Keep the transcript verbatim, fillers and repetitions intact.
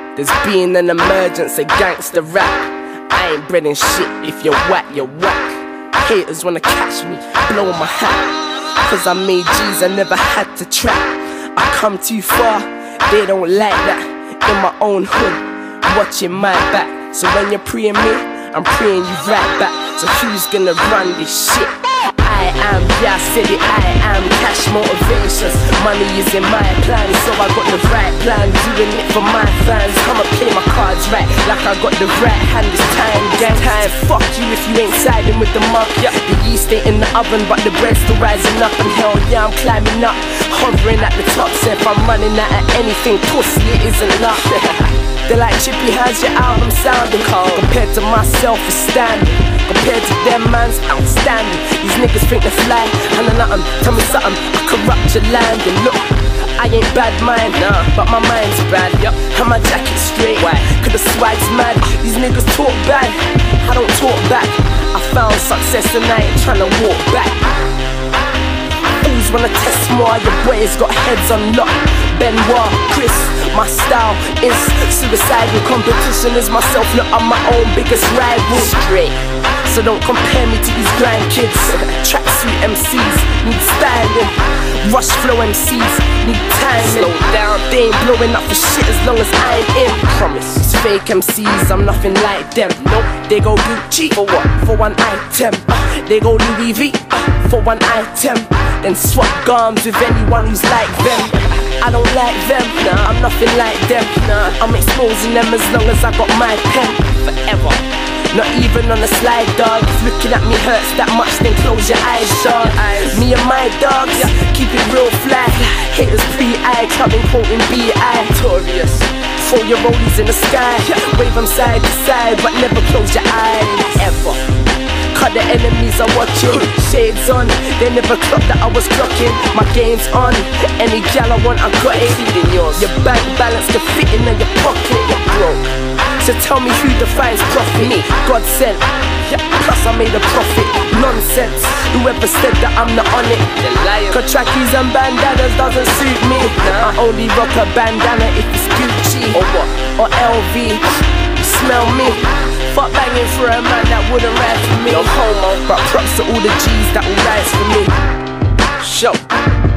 There's been an emergence of gangster rap. I ain't breading shit, if you're whack, you're whack. Haters wanna catch me, blow my hat. Cause I made G's, I never had to trap. I come too far, they don't like that. In my own hood, watching my back. So when you're praying me, I'm praying you right back. So who's gonna run this shit? I am, yeah, I said it, I am cash motivations. Money is in my plan, so I got the right plan. Doing it for my fans, I'ma play my cards right, like I got the right hand this time. Gang time, fuck you if you ain't siding with the monk. Yeah, the yeast ain't in the oven, but the bread's still rising up. And hell yeah, I'm climbing up, hovering at the top. So if I'm running out of anything, pussy, it isn't luck. They're like Chippy, how's your album sounding? Cold. Compared to myself, it's standing. Compared to them man's outstanding. These niggas think they fly, and I nothing. Tell me something, I corrupt your landing. Look, I ain't bad mind, nah, but my mind's bad. Yep. And my jacket's straight, why? Cause the swag's mad. These niggas talk bad, I don't talk back. I found success and I ain't tryna walk back. Fools wanna test more, your boys got heads on lock. Benoit, Chris, my style is suicidal. Competition is myself, look, I'm my own biggest rival. Straight, so don't compare me to these grandkids. Tracksuit M Cs need styling. Rush flow M Cs need time. Slow down, they ain't blowing up for shit as long as I ain't in. Promise, it's fake M Cs, I'm nothing like them. Nope, they go Gucci for what? For one item. uh, They go Louis V uh, for one item. Then swap garms with anyone who's like them. I don't like them, nah, I'm nothing like them, nah. I'm exposing them as long as I got my pen. Forever, not even on the slide, dog. If looking at me hurts that much, then close your eyes, dog. Me and my dogs, yeah, keep it real fly. Haters pre-eye, clubbing, quoting B I. Victorious, throw your rollies in the sky, wave them side to side, but never close your eyes, ever. Cause the enemies are watching, shades on, they never clocked that I was clocking. My game's on, any gal I want I got it. Your bank balance can fit in your pocket, you're broke. So tell me who defines profit? Me, God sent, plus I made a profit. Nonsense, whoever said that I'm not on it. Cause trackies and bandanas doesn't suit me. I only rock a bandana if it's Gucci or what? Or L V, you smell me. Fuck banging for a man that wouldn't ride for me. No homo, but props to all the G's that will rise for me. Show.